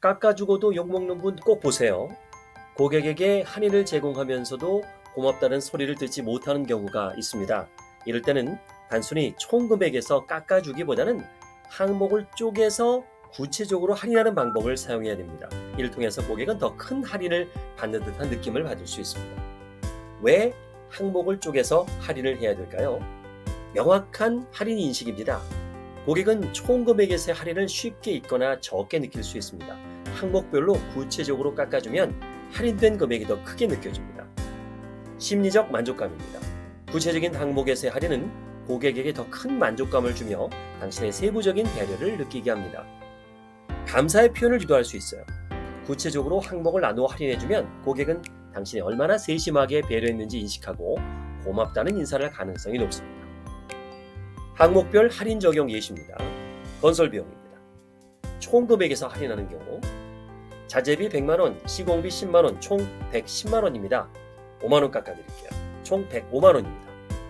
깎아주고도 욕먹는 분 꼭 보세요. 고객에게 할인을 제공하면서도 고맙다는 소리를 듣지 못하는 경우가 있습니다. 이럴 때는 단순히 총 금액에서 깎아주기보다는 항목을 쪼개서 구체적으로 할인하는 방법을 사용해야 됩니다. 이를 통해서 고객은 더 큰 할인을 받는 듯한 느낌을 받을 수 있습니다. 왜 항목을 쪼개서 할인을 해야 될까요? 명확한 할인 인식입니다. 고객은 총 금액에서의 할인을 쉽게 잊거나 적게 느낄 수 있습니다. 항목별로 구체적으로 깎아주면 할인된 금액이 더 크게 느껴집니다. 심리적 만족감입니다. 구체적인 항목에서의 할인은 고객에게 더 큰 만족감을 주며 당신의 세부적인 배려를 느끼게 합니다. 감사의 표현을 유도할 수 있어요. 구체적으로 항목을 나누어 할인해주면 고객은 당신이 얼마나 세심하게 배려했는지 인식하고 고맙다는 인사를 할 가능성이 높습니다. 항목별 할인 적용 예시입니다. 건설 비용입니다. 총 금액에서 할인하는 경우 자재비 100만원, 시공비 10만원, 총 110만원입니다. 5만원 깎아드릴게요. 총 105만원입니다.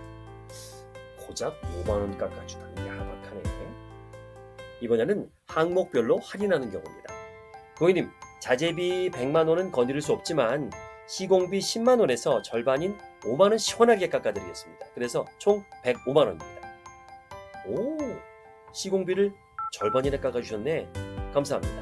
고작 5만원 깎아주다니 야박하네. 이번에는 항목별로 할인하는 경우입니다. 고객님, 자재비 100만원은 건드릴 수 없지만 시공비 10만원에서 절반인 5만원 시원하게 깎아드리겠습니다. 그래서 총 105만원입니다. 오, 시공비를 절반이나 깎아주셨네. 감사합니다.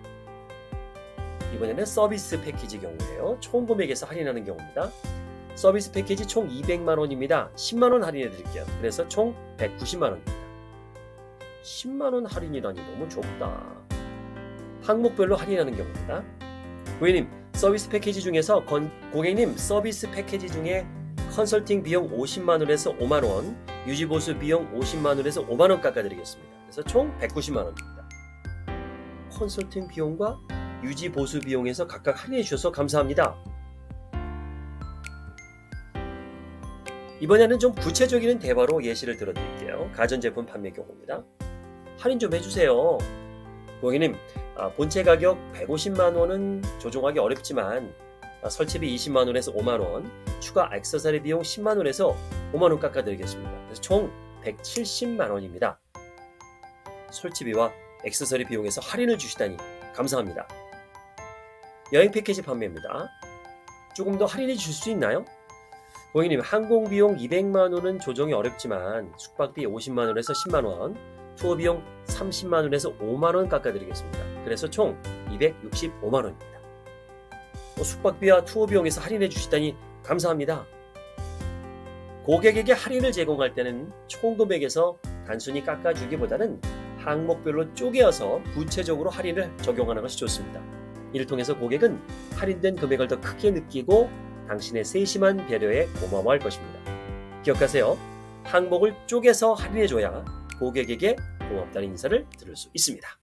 이번에는 서비스 패키지 경우예요. 총 금액에서 할인하는 경우입니다. 서비스 패키지 총 200만원입니다. 10만원 할인해 드릴게요. 그래서 총 190만원입니다. 10만원 할인이라니 너무 적다. 항목별로 할인하는 경우입니다. 고객님, 서비스 패키지 중에서 고객님 서비스 패키지 중에 컨설팅 비용 50만원에서 5만원, 유지보수 비용 50만원에서 5만원 깎아드리겠습니다. 그래서 총 190만원입니다. 컨설팅 비용과 유지보수 비용에서 각각 할인해 주셔서 감사합니다. 이번에는 좀 구체적인 대화로 예시를 들어드릴게요. 가전제품 판매 경우입니다. 할인 좀 해주세요. 고객님, 본체 가격 150만원은 조정하기 어렵지만 설치비 20만원에서 5만원, 추가 액세서리 비용 10만원에서 5만원 깎아드리겠습니다. 그래서 총 170만원입니다. 설치비와 액세서리 비용에서 할인을 주시다니 감사합니다. 여행 패키지 판매입니다. 조금 더 할인해 주실 수 있나요? 고객님, 항공비용 200만원은 조정이 어렵지만 숙박비 50만원에서 10만원, 투어비용 30만원에서 5만원 깎아드리겠습니다. 그래서 총 265만원입니다. 숙박비와 투어비용에서 할인해 주시다니 감사합니다. 고객에게 할인을 제공할 때는 총 금액에서 단순히 깎아주기보다는 항목별로 쪼개어서 구체적으로 할인을 적용하는 것이 좋습니다. 이를 통해서 고객은 할인된 금액을 더 크게 느끼고 당신의 세심한 배려에 고마워할 것입니다. 기억하세요. 항목을 쪼개서 할인해줘야 고객에게 고맙다는 인사를 들을 수 있습니다.